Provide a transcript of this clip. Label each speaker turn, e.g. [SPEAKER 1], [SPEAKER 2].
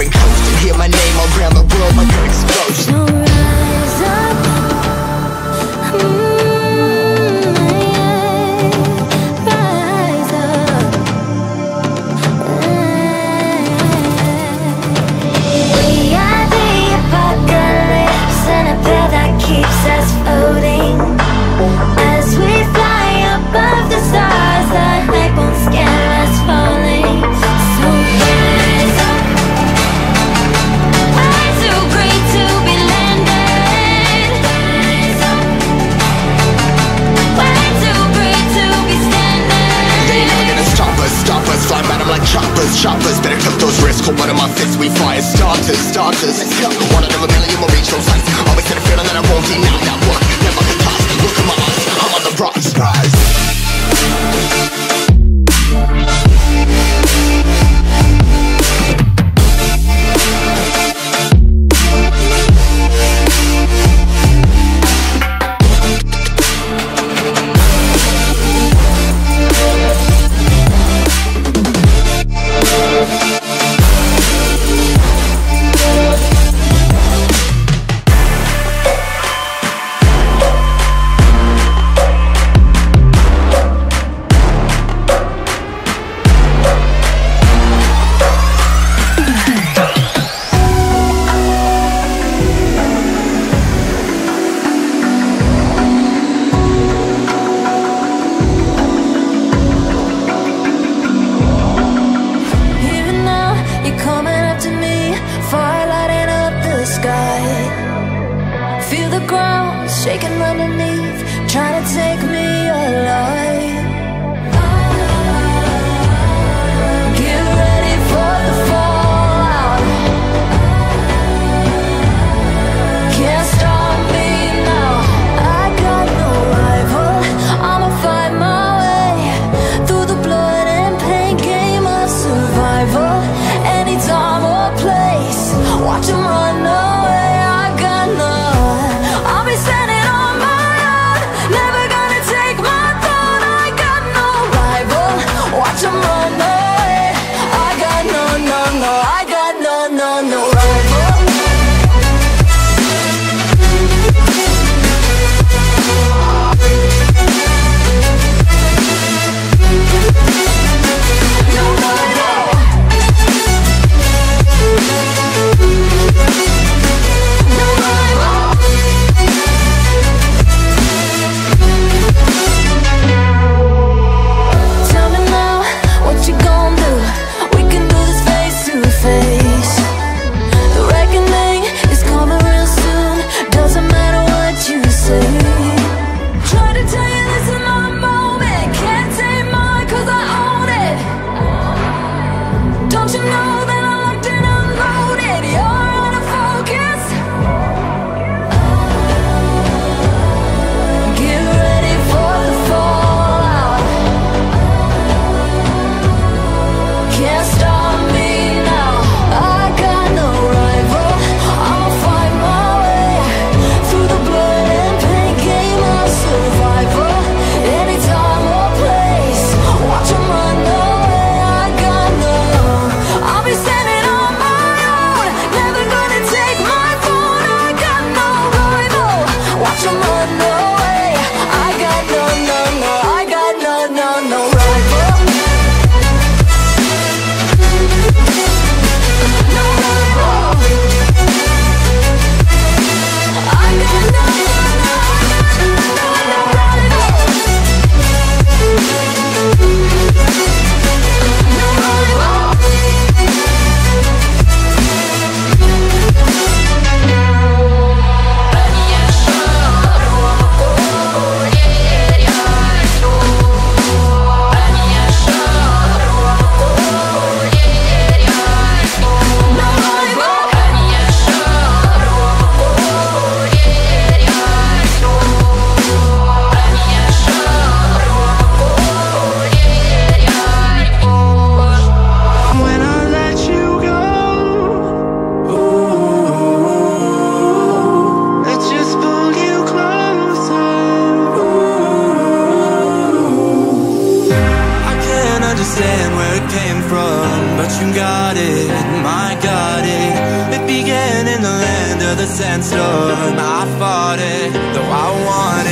[SPEAKER 1] and coast and hear my name around the world like an explosion.
[SPEAKER 2] So rise up, rise up. We are the apocalypse, and a pill that keeps us floating. As we fly above the stars, the night won't scare us falling. So rise up. I'm too great to be landed. Rise up. Way too great to be standing.
[SPEAKER 1] They ain't never gonna stop us, flying by them like choppers. Better cook those risks, hold one of my fists, we fire starters. Let's go. One out of a million will reach those heights. Always had a feeling that I won't deny that work. Never could toss, look at my eyes, I'm on the rocks. Rise.
[SPEAKER 2] Shaking underneath, trying to take me alive. Get ready for the fallout. Can't stop me now. I got no rival. I'ma fight my way through the blood and pain game of survival. Any time or place, watch 'em run away. I got none. I'll be standing. The
[SPEAKER 3] started. It began in the land of the sandstorm. I fought it, though I won.